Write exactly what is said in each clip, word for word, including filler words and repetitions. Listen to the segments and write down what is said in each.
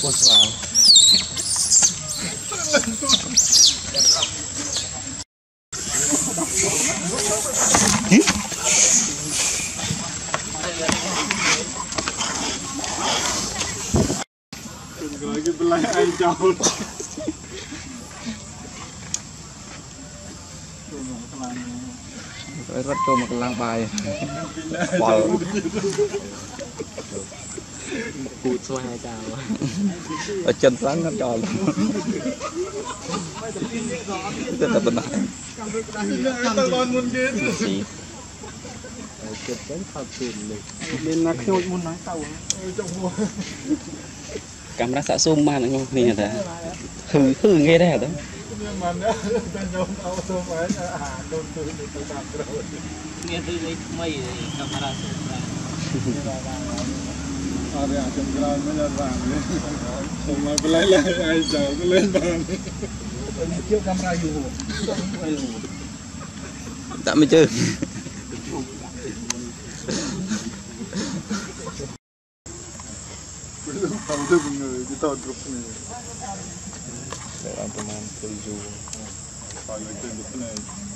Ôi wow. Rồi cái play ai chào. Rồi rất cho một lang bài. Bò. Cụt xoay hai chào. Ở chân sáng nó tròn. Rất là bình thường. Chụp cái thật tiền lịch. Bên là khôi muốn nói tàu. Camera sẽ zoom mà nó không nhìn thấy. Hừ hừ nghe đây hả đó. Mà nữa, ta nhôm tàu zoom phải à đồn từ từ tạm rồi. Nghe từ đây mây camera zoom ra. À đây trên ground mới ra vàng đấy. Xong rồi lấy lại ai chào cứ lên bàn. Chiếu camera dù. Đã mới chơi. Tàu thứ một người cái tàu group này. Để làm tụi mình chơi dù. Phải lấy trên group này.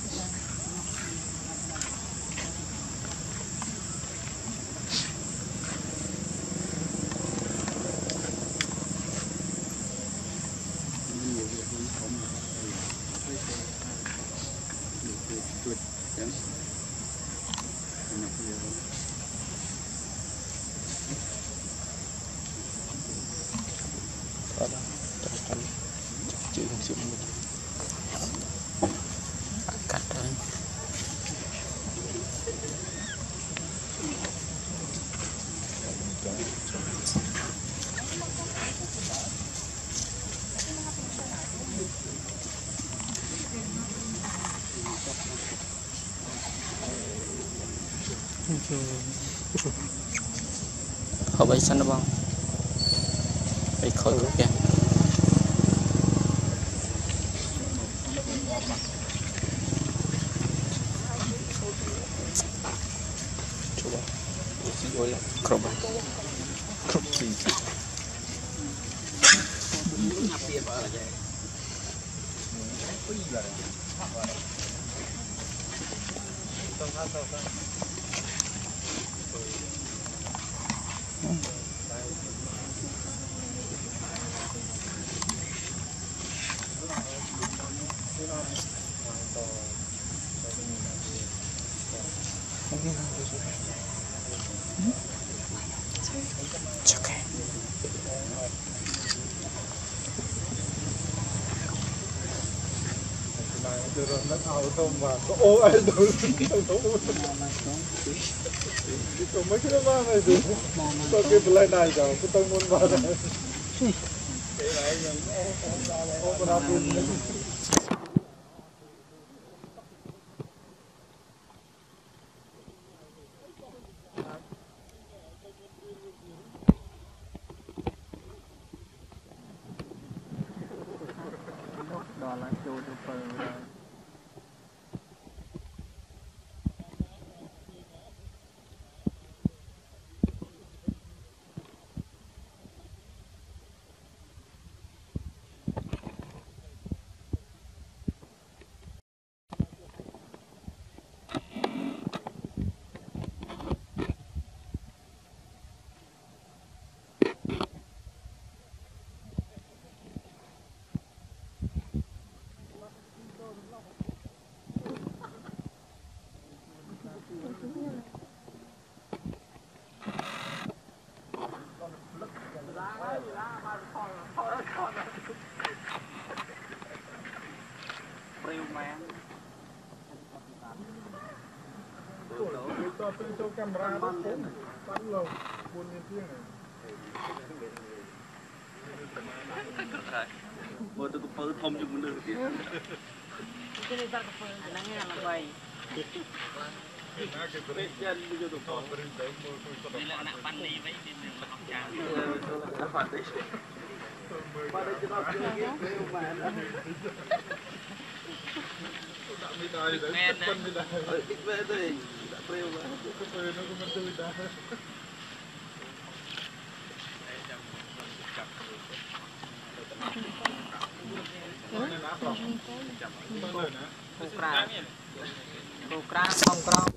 Chữ không chịu được. Cắt thôi. Họ bay sân đó bông. Bay khỏi cực kìa. Coba. Boleh. Crop. Crop sih. Okay. Rồi nó thao tôm mà có ô ai đâu có mấy cái đó này thì có cái play này rồi cái tông môn vào này cái này ô ô nó buồn. Đó là chỗ được phần rồi. Cho tôi cho camera đó phóng bắn lầu buồn như thế này. Bộ tôi có thông cho mình được chứ. Cái này ta có phần là nghe là vậy. Bây giờ bây giờ tôi có đây là nặng bắn đi vậy thì mình học trà. Nó phạt đấy. Qua đây cho nó kia mà nó. Nghe này. Ở ít về thôi. Đã treo mà. Cái phơi nó cũng tươi đã. cô cra cô cra không cra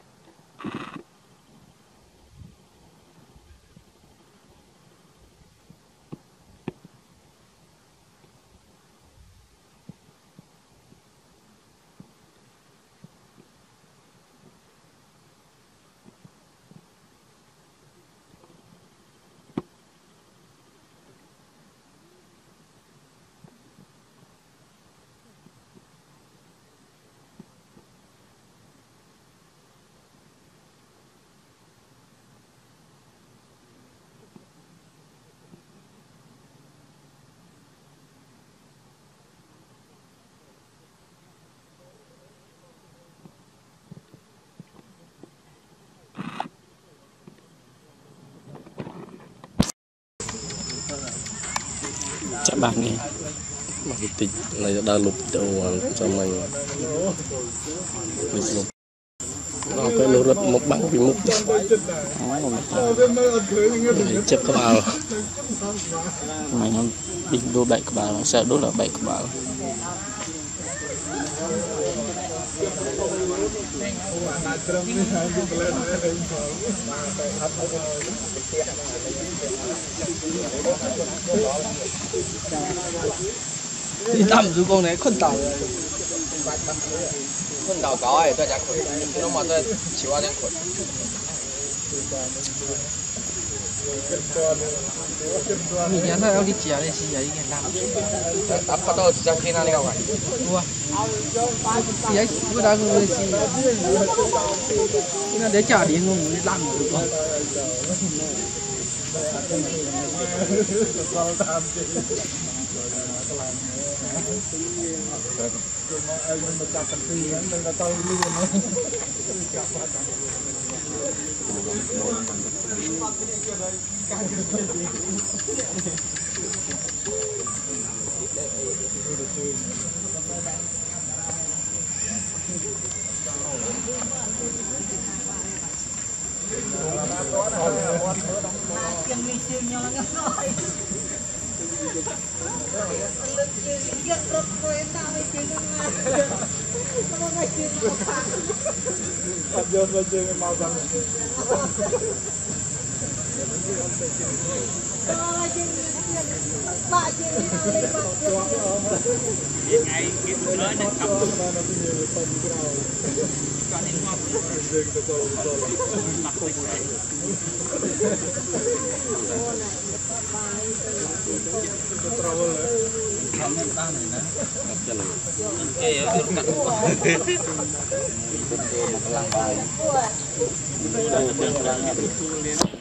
chả bạn nghe mà cái tịch này đã lục đầu cho mình lịch lục nó cái lô rất một băng vì mục chấp các bạn mày nó bình đô bảy của bà sợ đốt là bảy của bà đi tắm rồi con này con tàu con tàu có ấy tôi chắc nó mà tôi chịu ăn khuẩn mình nhắn thôi đi chèo đi xí ấy cái làm tập bắt đầu ra khi nào đi đâu vậy đúng xí ấy cứ đang ngồi xí nó để trả điện ngồi làm được không Dios lo lleve más a mí. ngày cái bữa đó nó cầm con đi ngon Hãy subscribe cho kênh Ghiền Mì Gõ để không bỏ lỡ những video hấp dẫn.